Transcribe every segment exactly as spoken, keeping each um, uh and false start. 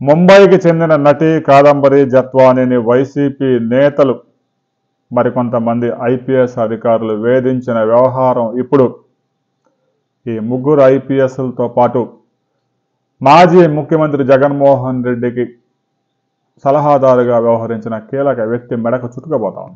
ముంబైకి చెందిన నటి కాదంబరి జత్వానీని వైసీపీ నేతలు మరికొంతమంది ఐపీఎస్ అధికారులు వేధించిన వ్యవహారం ఇప్పుడు ఈ ముగ్గురు ఐపీఎస్లతో పాటు మాజీ ముఖ్యమంత్రి జగన్మోహన్ రెడ్డికి సలహాదారుగా వ్యవహరించిన కీలక వ్యక్తి మెడకు చుట్టుకుపోతా ఉంది.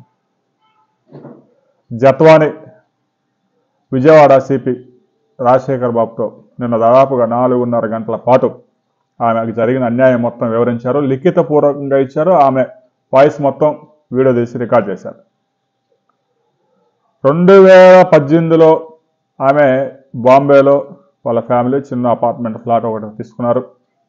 జత్వానీ విజయవాడ సిపి రాజశేఖర్ బాబుతో నిన్న దాదాపుగా నాలుగున్నర గంటల పాటు ఆమెకు జరిగిన అన్యాయం మొత్తం వివరించారు. లిఖితపూర్వకంగా ఇచ్చారు. ఆమె వాయిస్ మొత్తం వీడియో తీసి రికార్డ్ చేశారు. రెండు వేల పద్దెనిమిదిలో ఆమె బాంబేలో వాళ్ళ ఫ్యామిలీ చిన్న అపార్ట్మెంట్ ఫ్లాట్ ఒకటి తీసుకున్నారు.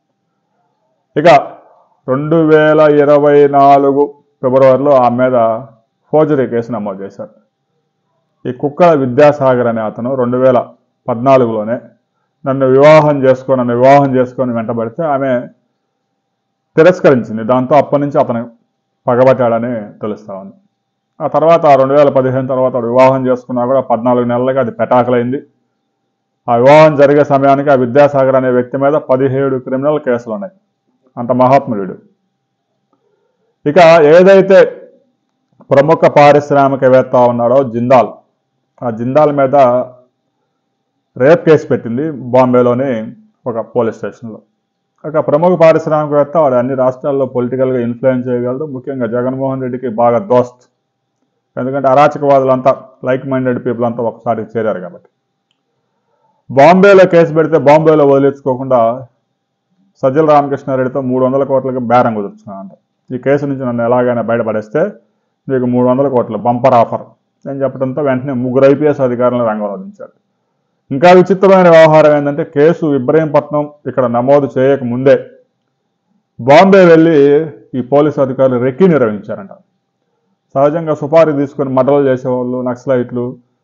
ఇక రెండు వేల ఇరవై నాలుగు ఫిబ్రవరిలో ఆమె మీద ఫోర్జరీ కేసు నమోదు చేశారు. ఈ కుక్కల విద్యాసాగర్ అనే అతను రెండు వేల పద్నాలుగులోనే నన్ను వివాహం చేసుకో నన్ను వివాహం చేసుకొని వెంటబడితే ఆమె తిరస్కరించింది. దాంతో అప్పటి నుంచి అతను పగబట్టాడని తెలుస్తా ఉంది. ఆ తర్వాత రెండు వేల పదిహేను తర్వాత వివాహం చేసుకున్నా కూడా పద్నాలుగు నెలలుగా అది పెటాకులైంది. ఆ వివాహం జరిగే సమయానికి ఆ విద్యాసాగర్ అనే వ్యక్తి మీద పదిహేడు క్రిమినల్ కేసులు ఉన్నాయి. అంత మహాత్ముడు. ఇక ఏదైతే ప్రముఖ పారిశ్రామికవేత్త ఉన్నాడో జిందాల్, ఆ జిందాల్ మీద రేప్ కేసు పెట్టింది బాంబేలోని ఒక పోలీస్ స్టేషన్లో. ఒక ప్రముఖ పారిశ్రామికవేత్త, వాడు అన్ని రాష్ట్రాల్లో పొలిటికల్గా ఇన్ఫ్లుయెన్స్ చేయగలడు. ముఖ్యంగా జగన్మోహన్ రెడ్డికి బాగా దోస్త్. ఎందుకంటే అరాచకవాదులంతా లైక్ మైండెడ్ పీపుల్ అంతా ఒకసారికి చేరారు కాబట్టి. బాంబేలో కేసు పెడితే బాంబేలో వదిలించుకోకుండా సజ్జల రామకృష్ణారెడ్డితో మూడు వందల కోట్లకి బేరం కుదుర్చుకున్నానంట. ఈ కేసు నుంచి నన్ను ఎలాగైనా బయటపడేస్తే మీకు మూడు వందల కోట్లు బంపర్ ఆఫర్ అని చెప్పడంతో వెంటనే ముగ్గురు ఐపీఎస్ అధికారులను రంగంలో దించారు. ఇంకా విచిత్రమైన వ్యవహారం ఏంటంటే కేసు ఇబ్రహీంపట్నం ఇక్కడ నమోదు చేయక ముందే బాంబే వెళ్ళి ఈ పోలీసు అధికారులు రెక్కీ నిర్వహించారంట. సహజంగా సుపారీ తీసుకొని మర్డర్లు చేసేవాళ్ళు, నక్సలైట్లు,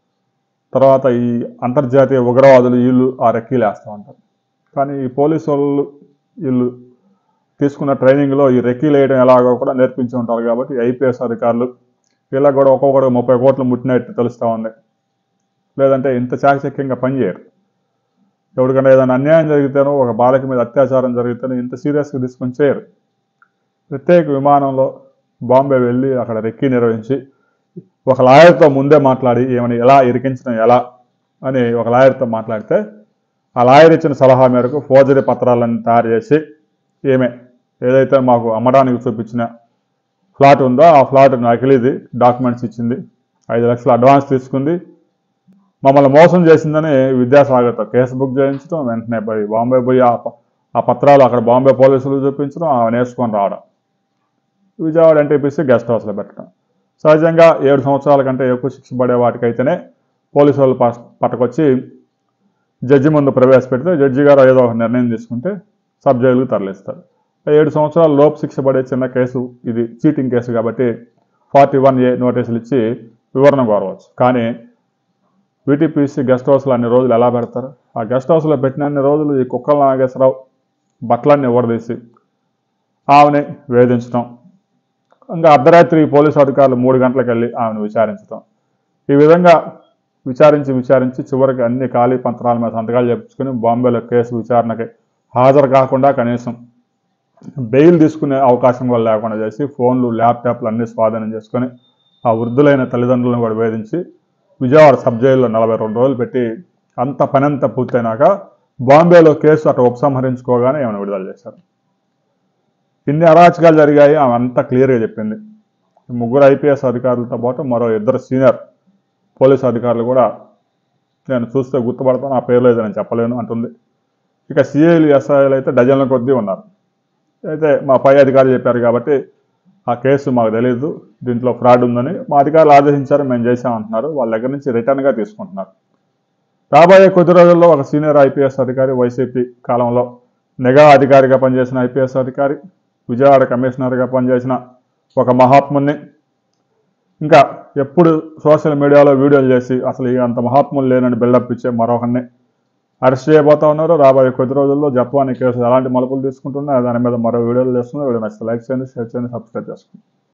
తర్వాత ఈ అంతర్జాతీయ ఉగ్రవాదులు వీళ్ళు ఆ రెక్కీలు వేస్తూ ఉంటారు. కానీ ఈ పోలీసు వాళ్ళు వీళ్ళు తీసుకున్న ట్రైనింగ్లో ఈ రెక్కీలు వేయడం ఎలాగో కూడా నేర్పించి ఉంటారు. కాబట్టి ఐపీఎస్ అధికారులు వీళ్ళకి కూడా ఒక్కొక్కటి ముప్పై కోట్లు ముట్టినట్టు తెలుస్తూ ఉంది. లేదంటే ఇంత చాకచక్యంగా పనిచేయరు. ఎవరికైనా ఏదైనా అన్యాయం జరిగితేనో, ఒక బాలిక మీద అత్యాచారం జరిగితేనో ఇంత సీరియస్గా తీసుకొని చేయరు. ప్రత్యేక విమానంలో బాంబే వెళ్ళి అక్కడ రెక్కీ నిర్వహించి ఒక లాయర్తో ముందే మాట్లాడి ఏమని ఎలా ఇరికించడం ఎలా అని ఒక లాయర్తో మాట్లాడితే ఆ లాయర్ ఇచ్చిన సలహా మేరకు ఫోర్జరీ పత్రాలను తయారు చేసి ఏమే ఏదైతే మాకు అమ్మడానికి చూపించిన ఫ్లాట్ ఉందో ఆ ఫ్లాట్ నకిలీది డాక్యుమెంట్స్ ఇచ్చింది, ఐదు లక్షలు అడ్వాన్స్ తీసుకుంది, మమ్మల్ని మోసం చేసిందని విద్యాసాగర్తో కేసు బుక్ చేయించడం, వెంటనే పోయి బాంబే పోయి ఆ పత్రాలు అక్కడ బాంబే పోలీసులు చూపించడం, ఆమె నేర్చుకొని రావడం, విజయవాడ ఎన్టీపీసీ గెస్ట్ హౌస్లో పెట్టడం. సహజంగా ఏడు సంవత్సరాల కంటే ఎక్కువ శిక్ష పడే వాటికైతేనే పోలీసు వాళ్ళు పట్టుకొచ్చి జడ్జి ముందు ప్రవేశపెడితే జడ్జి గారు ఏదో ఒక నిర్ణయం తీసుకుంటే సబ్ జైలుకు తరలిస్తారు. ఏడు సంవత్సరాల లోపు శిక్ష పడే చిన్న కేసు ఇది, చీటింగ్ కేసు కాబట్టి ఫార్టీ వన్ ఏ నోటీసులు ఇచ్చి వివరణ కోరవచ్చు. కానీ వీటీపీసీ గెస్ట్ హౌస్లో అన్ని రోజులు ఎలా పెడతారు? ఆ గెస్ట్ హౌస్లో పెట్టిన అన్ని రోజులు ఈ కుక్కల నాగేశ్వరరావు బట్టలన్నీ ఊడదీసి ఆమెని వేధించడం, ఇంకా అర్ధరాత్రి పోలీసు అధికారులు మూడు గంటలకు వెళ్ళి ఆమెను విచారించడం, ఈ విధంగా విచారించి విచారించి చివరికి అన్ని ఖాళీ పత్రాల మీద సంతకాలు చేపించుకుని బాంబేలో కేసు విచారణకి హాజరు కాకుండా కనీసం బెయిల్ తీసుకునే అవకాశం కూడా లేకుండా చేసి ఫోన్లు ల్యాప్టాప్లు అన్నీ స్వాధీనం చేసుకొని ఆ వృద్ధులైన తల్లిదండ్రులను కూడా వేధించి విజయవాడ సబ్ జైల్లో నలభై రెండు రోజులు పెట్టి అంత పనంతా పూర్తయినాక బాంబేలో కేసు అటు ఉపసంహరించుకోగానే ఏమైనా విడుదల చేశారు. ఇన్ని అరాచకాలు జరిగాయి ఆమె అంతా క్లియర్గా చెప్పింది. ముగ్గురు ఐపీఎస్ అధికారులతో పాటు మరో ఇద్దరు సీనియర్ పోలీసు అధికారులు కూడా నేను చూస్తే గుర్తుపడతాను, ఆ పేర్లు అయితే నేను చెప్పలేను అంటుంది. ఇక సిఐలు ఎస్ఐలు అయితే డజన్ల కొద్దీ ఉన్నారు. అయితే మా పై అధికారులు చెప్పారు కాబట్టి ఆ కేసు మాకు తెలియదు, దీంట్లో ఫ్రాడ్ ఉందని మా అధికారులు ఆదేశించారు, మేము చేసామంటున్నారు. వాళ్ళ దగ్గర నుంచి రిటర్న్గా తీసుకుంటున్నారు. రాబోయే కొద్ది రోజుల్లో ఒక సీనియర్ ఐపీఎస్ అధికారి, వైసీపీ కాలంలో నిఘా అధికారిగా పనిచేసిన ఐపీఎస్ అధికారి, విజయవాడ కమిషనర్గా పనిచేసిన ఒక మహాత్ముని, ఇంకా ఎప్పుడు సోషల్ మీడియాలో వీడియోలు చేసి అసలు అంత మహాత్ములు లేనని బిల్డప్ ఇచ్చే మరొకరిని అరెస్ట్ చేయబోతా ఉన్నారు. రాబోయే కొద్ది రోజుల్లో జత్వానీ కేసు ఎలాంటి మలుపులు తీసుకుంటున్నా దాని మీద మరో వీడియోలు చేస్తున్నా. వీడియో నచ్చితే లైక్ చేయండి, షేర్ చేయండి, సబ్స్క్రైబ్ చేసుకోండి.